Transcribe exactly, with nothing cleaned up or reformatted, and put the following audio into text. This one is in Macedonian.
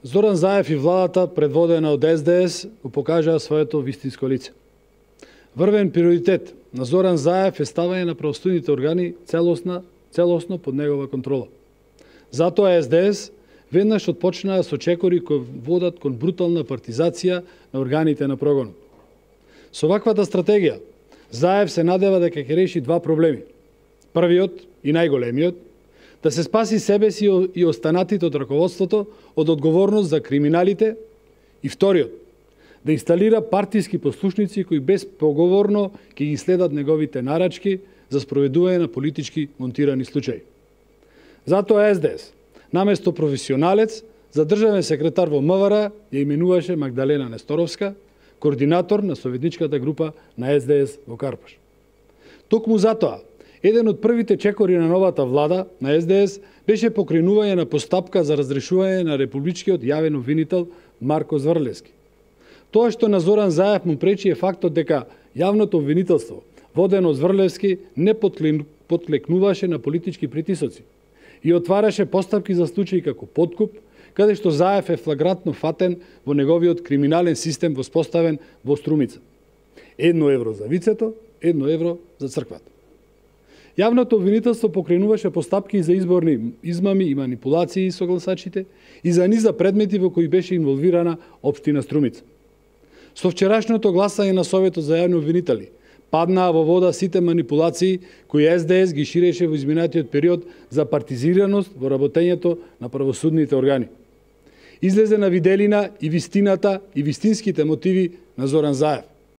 Зоран Заев и владата, предводена од Ес Де Ес, го покажаа своето вистинско лице. Врвен приоритет на Зоран Заев е ставање на правосудните органи целосна, целосно под негова контрола. Затоа Ес Де Ес веднаш отпочнаа со чекори кои водат кон брутална партизација на органите на прогонот. Со ваквата стратегија, Заев се надева дека ќе реши два проблеми. Првиот и најголемиот, да се спаси себе си и останатите од раководството од одговорност за криминалите, и вториот, да инсталира партиски послушници кои безпоговорно ќе ги следат неговите нарачки за спроведување на политички монтирани случаи. Затоа Ес Де Ес, наместо професионалец, за државен секретар во М В Р ја именуваше Магдалена Несторовска, координатор на советничката група на Ес Де Ес во Карпаш. Токму затоа, еден од првите чекори на новата влада на Ес Де Ес беше покренување на постапка за разрешување на републичкиот јавен обвинител Марко Зврлевски. Тоа што на Зоран Заев му пречи е фактот дека јавното обвинителство, водено од Зврлевски, не подклекнуваше на политички притисоци и отвараше постапки за случаи како подкуп, каде што Заев е флагрантно фатен во неговиот криминален систем воспоставен во Струмица. Едно евро за вицето, едно евро за црквата. Јавното обвинителство покренуваше постапки за изборни измами и манипулации со гласачите и за низа предмети во кои беше инволвирана општина Струмица. Со вчерашното гласање на Советот за јавни обвинители паднаа во вода сите манипулации кои Ес Де Ес ги ширеше во изминатиот период за партизираност во работењето на правосудните органи. Излезе на виделина и вистината и вистинските мотиви на Зоран Заев.